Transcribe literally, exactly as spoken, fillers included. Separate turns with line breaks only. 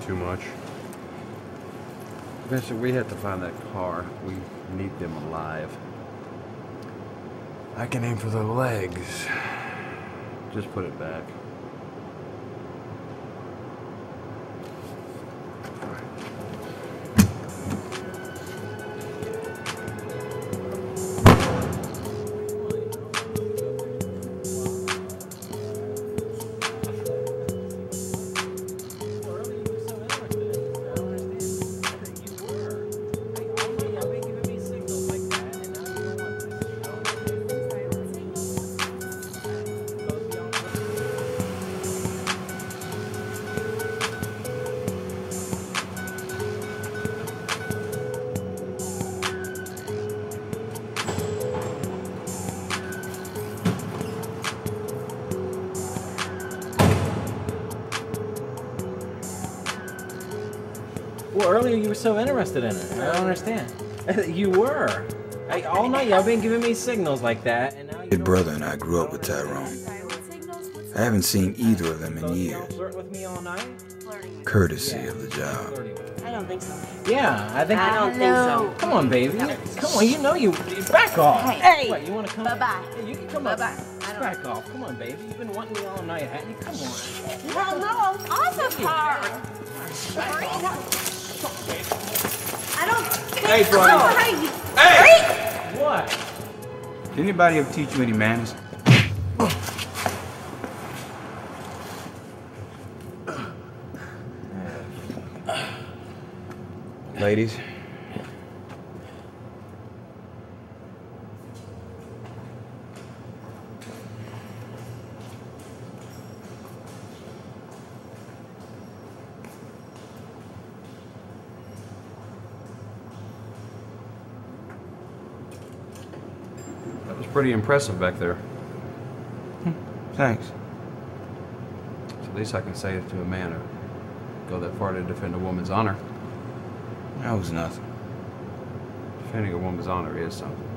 too much. Eventually, we have to find that car. We need them alive. I can aim for the legs. Just put it back.
Well, earlier you were so interested in it. I don't understand. You were. I, all night y'all been giving me signals like that, and now you.
His brother and I grew up with Tyrone. I haven't seen either of them in years. Courtesy of the job.
I don't think so.
Yeah, I think.
I don't think so.
Come on, baby. Come on, you know you. Back off.
Hey.
What, you want to come?
Bye bye.
Hey, you can come
bye
up.
bye.
Back off. Come on, baby. You've been wanting me all night, haven't you? Come on.
Hell no. Awesome car. I don't think
Hey,
so.
brother.
Hey.
Hey!
What?
Did anybody ever teach you any manners? Ladies.
That was pretty impressive back there.
Thanks.
It's the least I can say to a man who go that far to defend a woman's honor.
That was nothing.
Defending a woman's honor is something.